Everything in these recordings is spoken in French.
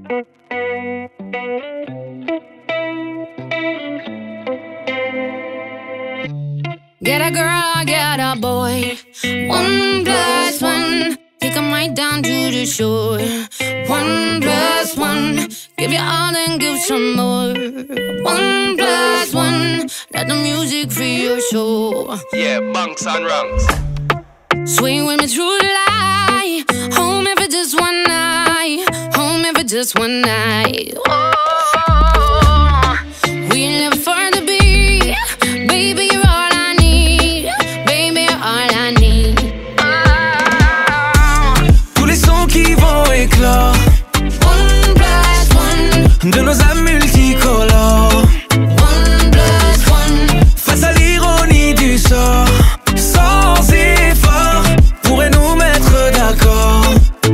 Get a girl, get a boy. 1+1. Take 'em right down to the shore. 1+1. Give you all and give some more. 1+1. Let the music free your soul. Yeah, bunks and rungs. Swing with me through the light. Home if it's just one night. Home if it's just one night. Oh, we live for the beat. Baby, you're all I need. Baby, you're all I need. Tous les sons qui vont éclore. 1+1. De nos âmes multicolores. 1+1. Face à l'ironie du sort. Sans effort, pourrait nous mettre d'accord.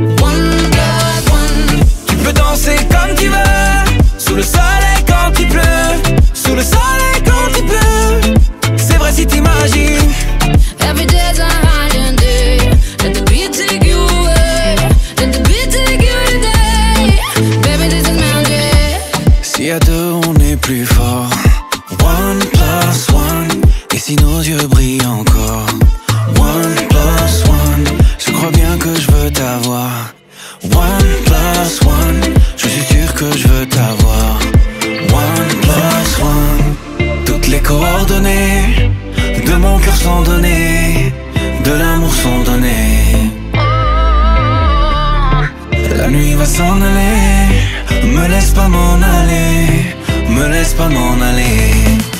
1+1. Tu peux danser comme tu veux. Sous le soleil quand il pleut. Sous le soleil quand il pleut. C'est vrai si t'imagines. Every day's a holiday. Let the beat take you away. Let the beat take you today. Baby, this is magic. Si à deux on est plus fort. 1+1. Et si nos yeux brillent encore. 1+1. Je crois bien que je veux t'avoir. 1+1. Je suis sûr que je veux t'avoir. 1+1. Toutes les coordonnées de mon cœur sont données. De l'amour sont données. La nuit va s'en aller. Me laisse pas m'en aller. Me laisse pas m'en aller.